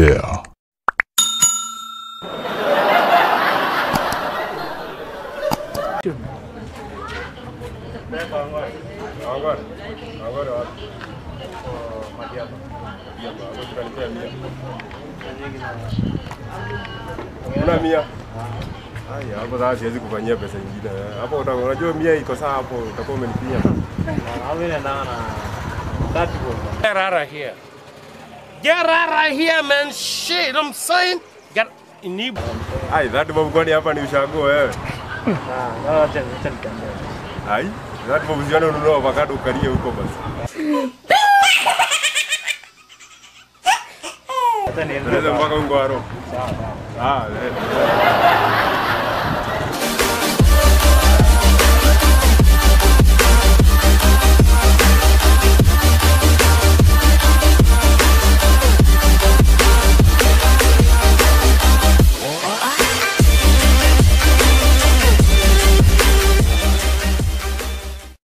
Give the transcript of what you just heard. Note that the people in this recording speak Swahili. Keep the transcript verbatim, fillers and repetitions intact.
Yeah. Una mia. Haya, hapo sasa siwezi kufanyia pesa nyingine. Hapo unajua mia iko sawa hapo, utakuwa umenipia. Hapo inaenda na thirty bob. Get out of here. Get out of here, man. Shit, I'm saying. Get in. Ai, thirty bob kwani hapa ni ushago wewe? Ah, na acha acha nikambe. Ai, thirty bob zione ununua avocado ukalie huko basi. Hata niende mpaka ungo aro. sawa sawa. Ah,